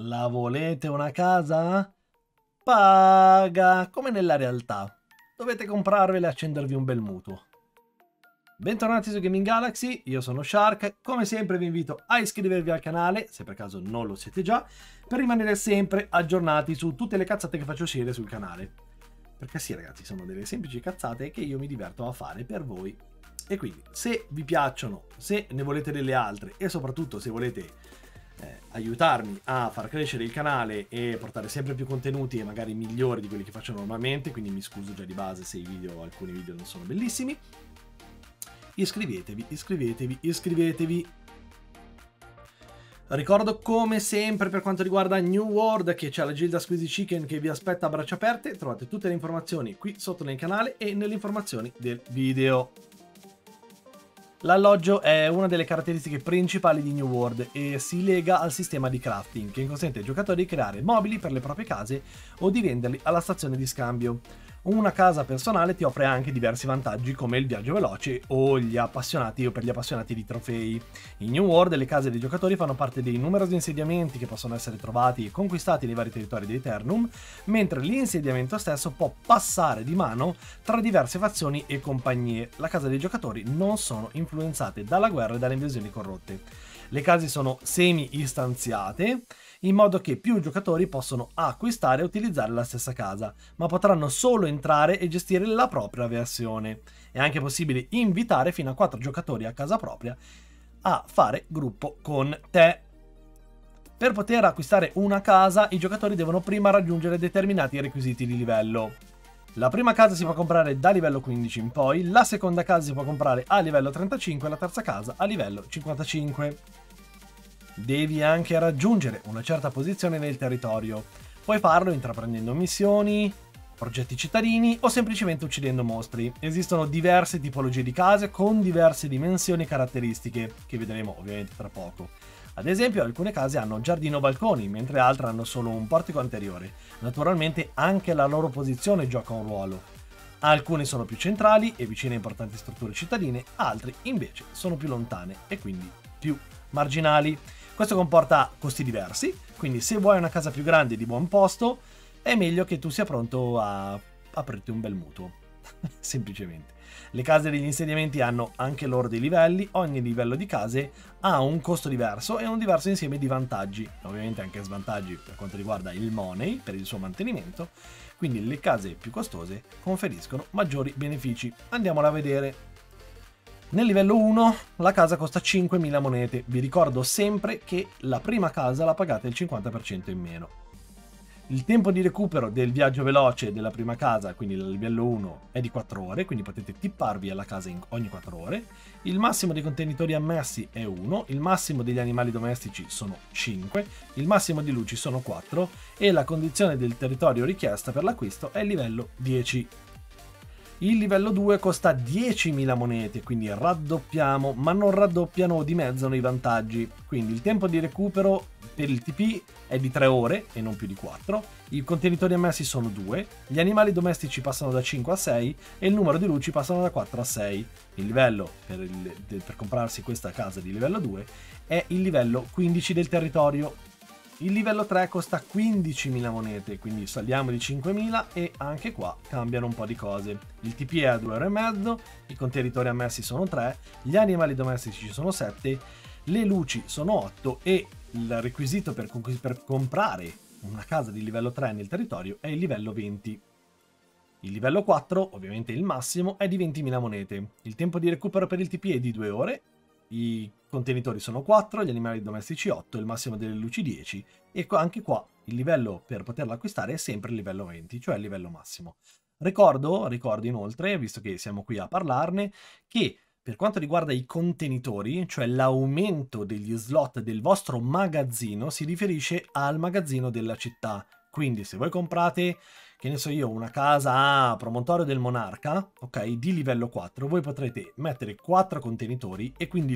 La volete una casa? Paga, come nella realtà. Dovete comprarvela e accendervi un bel mutuo. Bentornati su Gaming Galaxy, io sono Shark. Come sempre vi invito a iscrivervi al canale, se per caso non lo siete già, per rimanere sempre aggiornati su tutte le cazzate che faccio uscire sul canale. Perché sì ragazzi, sono delle semplici cazzate che io mi diverto a fare per voi. E quindi, se vi piacciono, se ne volete delle altre e soprattutto se volete aiutarmi a far crescere il canale e portare sempre più contenuti e magari migliori di quelli che faccio normalmente, quindi mi scuso già di base se alcuni video non sono bellissimi, iscrivetevi, iscrivetevi, iscrivetevi. Ricordo come sempre per quanto riguarda New World che c'è la Gilda Squeezy Chicken che vi aspetta a braccia aperte. Trovate tutte le informazioni qui sotto nel canale e nelle informazioni del video. L'alloggio è una delle caratteristiche principali di New World e si lega al sistema di crafting che consente ai giocatori di creare mobili per le proprie case o di venderli alla stazione di scambio. Una casa personale ti offre anche diversi vantaggi come il viaggio veloce o per gli appassionati di trofei. In New World le case dei giocatori fanno parte dei numerosi insediamenti che possono essere trovati e conquistati nei vari territori di Aeternum, mentre l'insediamento stesso può passare di mano tra diverse fazioni e compagnie. Le case dei giocatori non sono influenzate dalla guerra e dalle invasioni corrotte. Le case sono semi-istanziate, in modo che più giocatori possono acquistare e utilizzare la stessa casa, ma potranno solo entrare e gestire la propria versione. È anche possibile invitare fino a 4 giocatori a casa propria a fare gruppo con te. Per poter acquistare una casa, i giocatori devono prima raggiungere determinati requisiti di livello. La prima casa si può comprare da livello 15 in poi, la seconda casa si può comprare a livello 35 e la terza casa a livello 55. Devi anche raggiungere una certa posizione nel territorio. Puoi farlo intraprendendo missioni, progetti cittadini o semplicemente uccidendo mostri. Esistono diverse tipologie di case con diverse dimensioni e caratteristiche, che vedremo ovviamente tra poco. Ad esempio, alcune case hanno giardino o balconi, mentre altre hanno solo un portico anteriore. Naturalmente anche la loro posizione gioca un ruolo. Alcune sono più centrali e vicine a importanti strutture cittadine, altre invece sono più lontane e quindi più marginali. Questo comporta costi diversi, quindi se vuoi una casa più grande e di buon posto, è meglio che tu sia pronto a aprirti un bel mutuo, semplicemente. Le case degli insediamenti hanno anche loro dei livelli, ogni livello di case ha un costo diverso e un diverso insieme di vantaggi, ovviamente anche svantaggi per quanto riguarda il money, per il suo mantenimento, quindi le case più costose conferiscono maggiori benefici. Andiamola a vedere. Nel livello 1 la casa costa 5.000 monete, vi ricordo sempre che la prima casa la pagate il 50% in meno. Il tempo di recupero del viaggio veloce della prima casa, quindi il livello 1, è di 4 ore, quindi potete tipparvi alla casa ogni 4 ore. Il massimo dei contenitori ammessi è 1, il massimo degli animali domestici sono 5, il massimo di luci sono 4 e la condizione del territorio richiesta per l'acquisto è il livello 10. Il livello 2 costa 10.000 monete, quindi raddoppiamo, ma non raddoppiano o dimezzano i vantaggi. Quindi il tempo di recupero per il TP è di 3 ore e non più di 4, i contenitori ammessi sono 2, gli animali domestici passano da 5 a 6 e il numero di luci passano da 4 a 6. Il livello per comprarsi questa casa di livello 2 è il livello 15 del territorio. Il livello 3 costa 15.000 monete, quindi saliamo di 5.000 e anche qua cambiano un po' di cose. Il TP è a 2,5 euro, i contenitori ammessi sono 3, gli animali domestici sono 7, le luci sono 8 e il requisito per comprare una casa di livello 3 nel territorio è il livello 20. Il livello 4, ovviamente il massimo, è di 20.000 monete. Il tempo di recupero per il TP è di 2 ore. I contenitori sono 4, gli animali domestici 8, il massimo delle luci 10 e anche qua il livello per poterlo acquistare è sempre il livello 20, cioè il livello massimo. Ricordo inoltre, visto che siamo qui a parlarne, che per quanto riguarda i contenitori, cioè l'aumento degli slot del vostro magazzino, si riferisce al magazzino della città. Quindi se voi comprate, che ne so io, una casa a Promontorio del Monarca, ok, di livello 4, voi potrete mettere 4 contenitori e quindi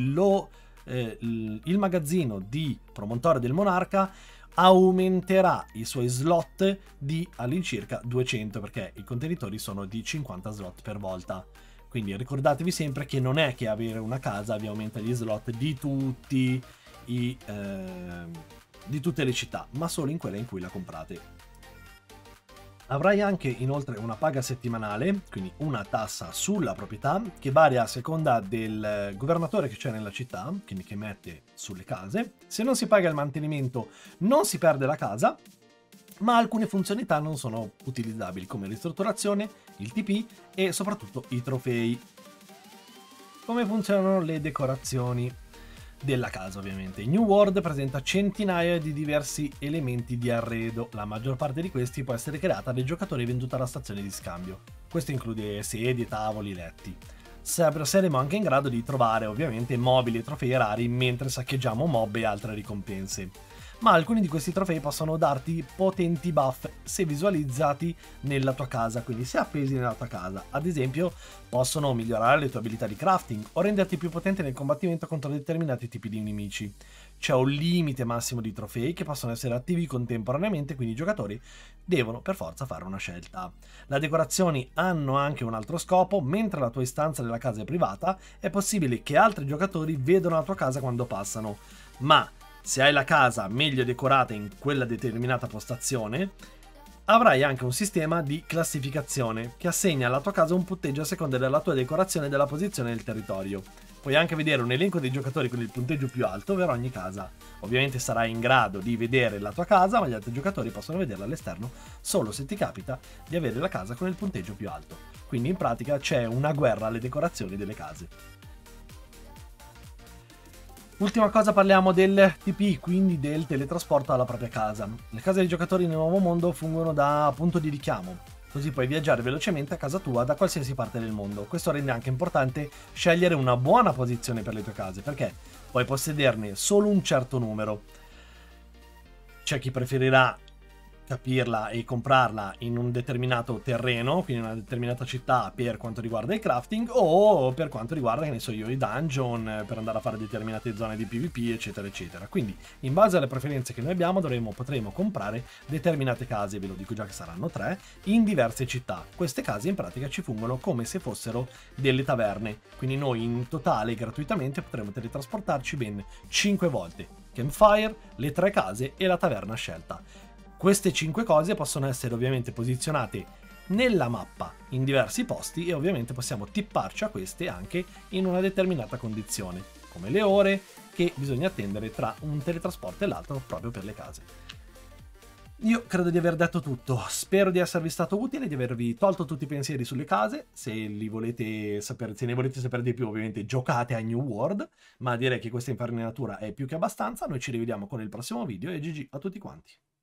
il magazzino di Promontorio del Monarca aumenterà i suoi slot di all'incirca 200, perché i contenitori sono di 50 slot per volta. Quindi ricordatevi sempre che non è che avere una casa vi aumenta gli slot di tutti i di tutte le città, ma solo in quella in cui la comprate. Avrai anche inoltre una paga settimanale, quindi una tassa sulla proprietà, che varia a seconda del governatore che c'è nella città, quindi che mette sulle case. Se non si paga il mantenimento non si perde la casa, ma alcune funzionalità non sono utilizzabili, come ristrutturazione, il TP e soprattutto i trofei. Come funzionano le decorazioni della casa, ovviamente? New World presenta centinaia di diversi elementi di arredo. La maggior parte di questi può essere creata dai giocatori venduta alla stazione di scambio. Questo include sedie, tavoli, letti. Saremo anche in grado di trovare ovviamente mobili e trofei rari mentre saccheggiamo mob e altre ricompense. Ma alcuni di questi trofei possono darti potenti buff se visualizzati nella tua casa, quindi se appesi nella tua casa. Ad esempio, possono migliorare le tue abilità di crafting o renderti più potente nel combattimento contro determinati tipi di nemici. C'è un limite massimo di trofei che possono essere attivi contemporaneamente, quindi i giocatori devono per forza fare una scelta. Le decorazioni hanno anche un altro scopo: mentre la tua istanza della casa è privata, è possibile che altri giocatori vedano la tua casa quando passano, ma se hai la casa meglio decorata in quella determinata postazione, avrai anche un sistema di classificazione che assegna alla tua casa un punteggio a seconda della tua decorazione e della posizione nel territorio. Puoi anche vedere un elenco dei giocatori con il punteggio più alto per ogni casa. Ovviamente sarai in grado di vedere la tua casa, ma gli altri giocatori possono vederla all'esterno solo se ti capita di avere la casa con il punteggio più alto. Quindi in pratica c'è una guerra alle decorazioni delle case. Ultima cosa, parliamo del TP, quindi del teletrasporto alla propria casa. Le case dei giocatori nel nuovo mondo fungono da punto di richiamo, così puoi viaggiare velocemente a casa tua da qualsiasi parte del mondo. Questo rende anche importante scegliere una buona posizione per le tue case, perché puoi possederne solo un certo numero. C'è chi preferirà capirla e comprarla in un determinato terreno, quindi in una determinata città, per quanto riguarda il crafting o per quanto riguarda, che ne so io, i dungeon per andare a fare determinate zone di PvP, eccetera eccetera. Quindi in base alle preferenze che noi abbiamo potremo comprare determinate case, ve lo dico già che saranno 3, in diverse città. Queste case in pratica ci fungono come se fossero delle taverne, quindi noi in totale gratuitamente potremo teletrasportarci ben 5 volte: Campfire, le 3 case e la taverna scelta. Queste 5 cose possono essere ovviamente posizionate nella mappa in diversi posti e ovviamente possiamo tipparci a queste anche in una determinata condizione, come le ore che bisogna attendere tra un teletrasporto e l'altro proprio per le case. Io credo di aver detto tutto, spero di esservi stato utile, di avervi tolto tutti i pensieri sulle case. Se ne volete sapere di più, ovviamente giocate a New World, ma direi che questa infarinatura è più che abbastanza. Noi ci rivediamo con il prossimo video e GG a tutti quanti.